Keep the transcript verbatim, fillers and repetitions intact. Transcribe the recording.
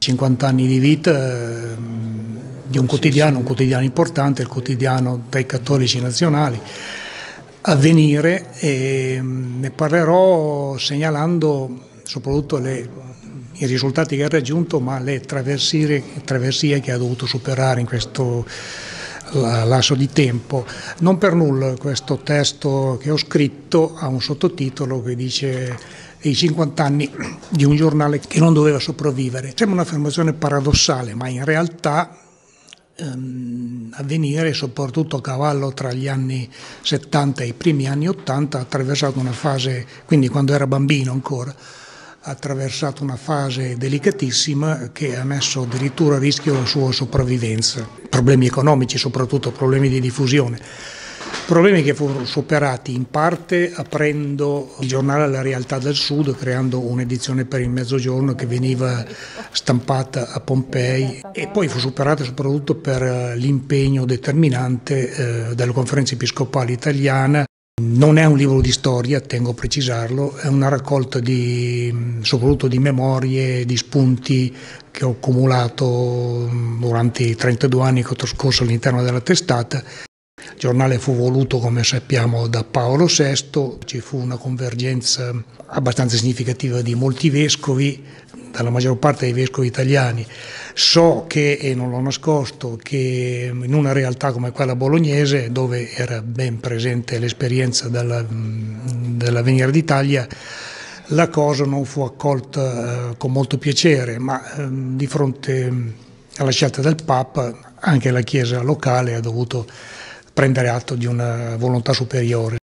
cinquanta anni di vita eh, di un quotidiano, un quotidiano importante, il quotidiano dei cattolici nazionali, Avvenire, e ne parlerò segnalando soprattutto le, i risultati che ha raggiunto, ma le traversie, traversie che ha dovuto superare in questo lasso di tempo. Non per nulla questo testo che ho scritto ha un sottotitolo che dice i cinquanta anni di un giornale che non doveva sopravvivere. Sembra un'affermazione paradossale, ma in realtà ehm, Avvenire, soprattutto a cavallo tra gli anni settanta e i primi anni ottanta, ha attraversato una fase, quindi quando era bambino ancora, ha attraversato una fase delicatissima che ha messo addirittura a rischio la sua sopravvivenza. Problemi economici, soprattutto problemi di diffusione. Problemi che furono superati in parte aprendo il giornale alla realtà del Sud, creando un'edizione per il Mezzogiorno che veniva stampata a Pompei, e poi fu superata soprattutto per l'impegno determinante eh, della Conferenza Episcopale Italiana. Non è un libro di storia, tengo a precisarlo, è una raccolta di, soprattutto di memorie, di spunti che ho accumulato durante i trentadue anni che ho trascorso all'interno della testata. Il giornale fu voluto, come sappiamo, da Paolo sesto, ci fu una convergenza abbastanza significativa di molti vescovi, dalla maggior parte dei vescovi italiani. So che, e non l'ho nascosto, che in una realtà come quella bolognese, dove era ben presente l'esperienza dell'Avvenire d'Italia, la cosa non fu accolta eh, con molto piacere, ma eh, di fronte alla scelta del Papa anche la Chiesa locale ha dovuto prendere atto di una volontà superiore.